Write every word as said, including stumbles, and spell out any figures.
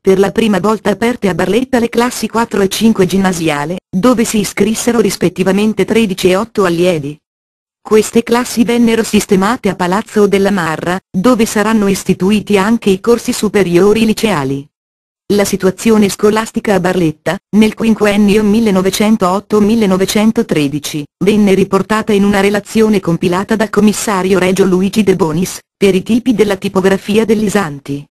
per la prima volta aperte a Barletta le classi quattro e cinque ginnasiale, dove si iscrissero rispettivamente tredici e otto allievi. Queste classi vennero sistemate a Palazzo della Marra, dove saranno istituiti anche i corsi superiori liceali. La situazione scolastica a Barletta, nel quinquennio millenovecentootto millenovecentotredici, venne riportata in una relazione compilata dal commissario Regio Luigi De Bonis, per i tipi della tipografia dell'Isanti.